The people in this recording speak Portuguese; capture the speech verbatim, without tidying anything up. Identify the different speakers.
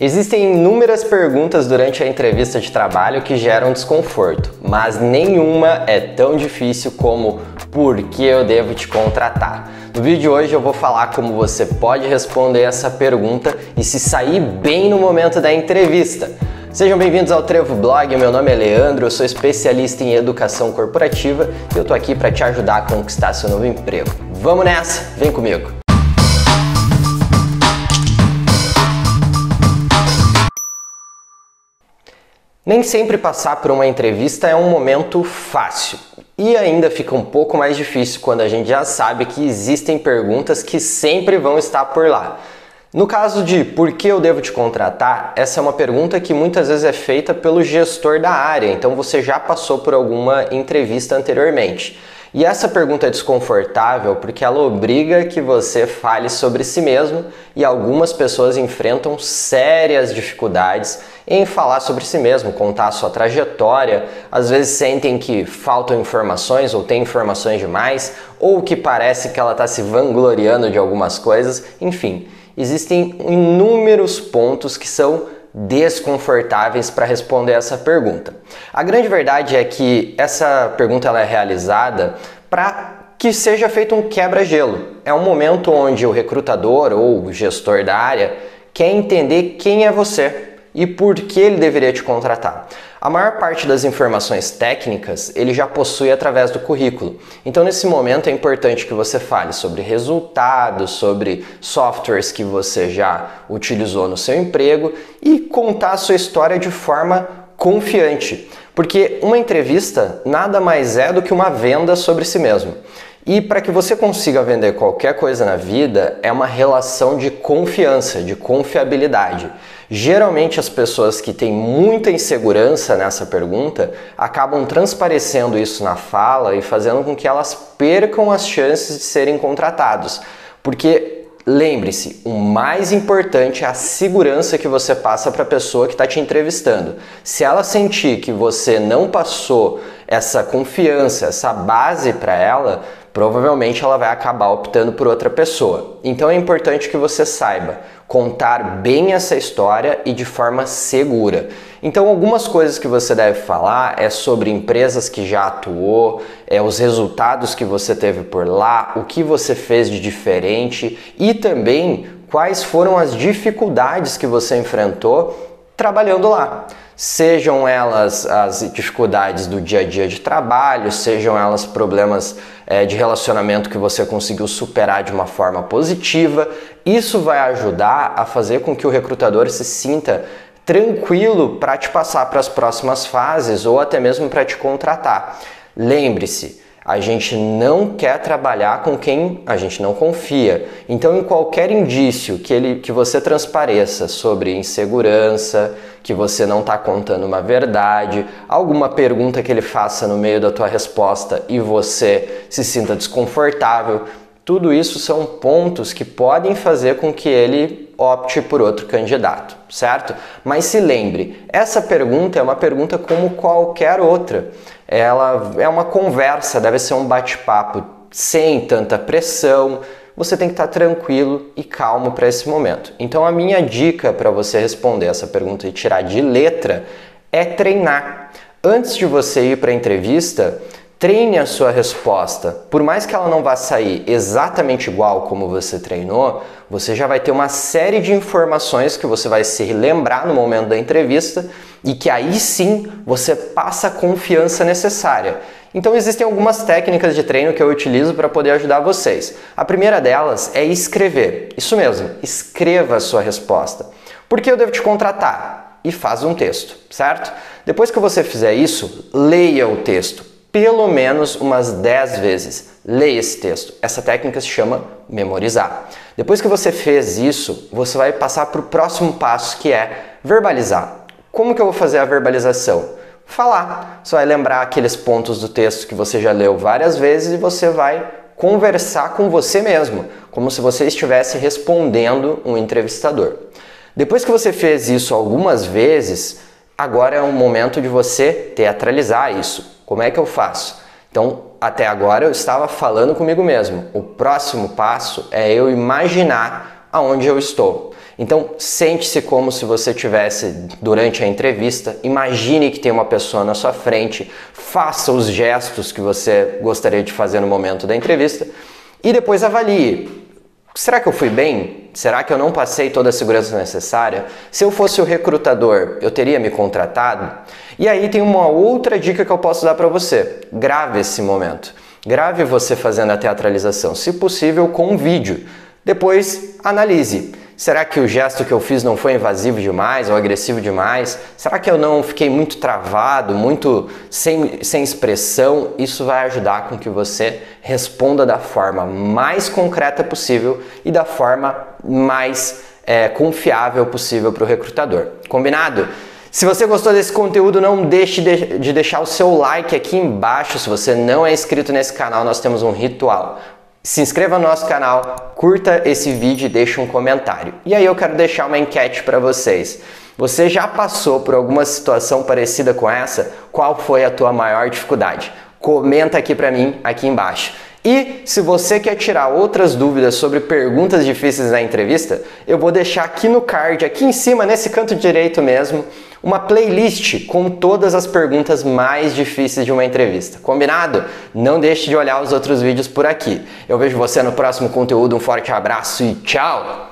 Speaker 1: Existem inúmeras perguntas durante a entrevista de trabalho que geram desconforto, mas nenhuma é tão difícil como por que eu devo te contratar? No vídeo de hoje eu vou falar como você pode responder essa pergunta e se sair bem no momento da entrevista. Sejam bem-vindos ao Trevo Blog, meu nome é Leandro, eu sou especialista em educação corporativa e eu tô aqui para te ajudar a conquistar seu novo emprego. Vamos nessa? Vem comigo! Nem sempre passar por uma entrevista é um momento fácil e ainda fica um pouco mais difícil quando a gente já sabe que existem perguntas que sempre vão estar por lá. No caso de por que eu devo te contratar, essa é uma pergunta que muitas vezes é feita pelo gestor da área, então você já passou por alguma entrevista anteriormente. E essa pergunta é desconfortável porque ela obriga que você fale sobre si mesmo e algumas pessoas enfrentam sérias dificuldades em falar sobre si mesmo, contar a sua trajetória, às vezes sentem que faltam informações ou tem informações demais, ou que parece que ela está se vangloriando de algumas coisas, enfim, existem inúmeros pontos que são desconfortáveis para responder essa pergunta. A grande verdade é que essa pergunta ela é realizada para que seja feito um quebra-gelo. É um momento onde o recrutador ou o gestor da área quer entender quem é você e por que ele deveria te contratar. A maior parte das informações técnicas ele já possui através do currículo. Então nesse momento é importante que você fale sobre resultados, sobre softwares que você já utilizou no seu emprego e contar a sua história de forma confiante. Porque uma entrevista nada mais é do que uma venda sobre si mesmo. E para que você consiga vender qualquer coisa na vida, é uma relação de confiança, de confiabilidade. Geralmente as pessoas que têm muita insegurança nessa pergunta acabam transparecendo isso na fala e fazendo com que elas percam as chances de serem contratados. Porque lembre-se, o mais importante é a segurança que você passa para a pessoa que está te entrevistando. Se ela sentir que você não passou essa confiança, essa base para ela, provavelmente ela vai acabar optando por outra pessoa. Então é importante que você saiba contar bem essa história e de forma segura. Então algumas coisas que você deve falar é sobre empresas que já atuou, é os resultados que você teve por lá, o que você fez de diferente e também quais foram as dificuldades que você enfrentou trabalhando lá. Sejam elas as dificuldades do dia a dia de trabalho, sejam elas problemas é, de relacionamento que você conseguiu superar de uma forma positiva. Isso vai ajudar a fazer com que o recrutador se sinta tranquilo para te passar para as próximas fases ou até mesmo para te contratar. Lembre-se, a gente não quer trabalhar com quem a gente não confia. Então, em qualquer indício que, ele, que você transpareça sobre insegurança, que você não está contando uma verdade, alguma pergunta que ele faça no meio da tua resposta e você se sinta desconfortável, tudo isso são pontos que podem fazer com que ele opte por outro candidato, certo? Mas se lembre, essa pergunta é uma pergunta como qualquer outra. Ela é uma conversa, deve ser um bate-papo sem tanta pressão. Você tem que estar tranquilo e calmo para esse momento. Então a minha dica para você responder essa pergunta e tirar de letra é treinar. Antes de você ir para a entrevista, treine a sua resposta. Por mais que ela não vá sair exatamente igual como você treinou, você já vai ter uma série de informações que você vai se lembrar no momento da entrevista e que aí sim você passa a confiança necessária. Então existem algumas técnicas de treino que eu utilizo para poder ajudar vocês. A primeira delas é escrever. Isso mesmo, escreva a sua resposta. Por que eu devo te contratar? E faz um texto, certo? Depois que você fizer isso, leia o texto. Pelo menos umas dez vezes. Leia esse texto. Essa técnica se chama memorizar. Depois que você fez isso, você vai passar para o próximo passo, que é verbalizar. Como que eu vou fazer a verbalização? Falar. Você vai lembrar aqueles pontos do texto que você já leu várias vezes e você vai conversar com você mesmo, como se você estivesse respondendo um entrevistador. Depois que você fez isso algumas vezes, agora é um momento de você teatralizar isso. Como é que eu faço? Então, até agora eu estava falando comigo mesmo. O próximo passo é eu imaginar aonde eu estou. Então, sente-se como se você tivesse durante a entrevista, imagine que tem uma pessoa na sua frente, faça os gestos que você gostaria de fazer no momento da entrevista e depois avalie. Será que eu fui bem? Será que eu não passei toda a segurança necessária? Se eu fosse o recrutador, eu teria me contratado? E aí tem uma outra dica que eu posso dar para você. Grave esse momento. Grave você fazendo a teatralização, se possível com um vídeo. Depois, analise. Será que o gesto que eu fiz não foi invasivo demais ou agressivo demais? Será que eu não fiquei muito travado, muito sem, sem expressão? Isso vai ajudar com que você responda da forma mais concreta possível e da forma mais é, confiável possível para o recrutador. Combinado? Se você gostou desse conteúdo, não deixe de deixar o seu like aqui embaixo. Se você não é inscrito nesse canal, nós temos um ritual. Se inscreva no nosso canal, curta esse vídeo e deixe um comentário. E aí eu quero deixar uma enquete para vocês. Você já passou por alguma situação parecida com essa? Qual foi a tua maior dificuldade? Comenta aqui para mim, aqui embaixo. E se você quer tirar outras dúvidas sobre perguntas difíceis na entrevista, eu vou deixar aqui no card, aqui em cima, nesse canto direito mesmo, uma playlist com todas as perguntas mais difíceis de uma entrevista. Combinado? Não deixe de olhar os outros vídeos por aqui. Eu vejo você no próximo conteúdo, um forte abraço e tchau!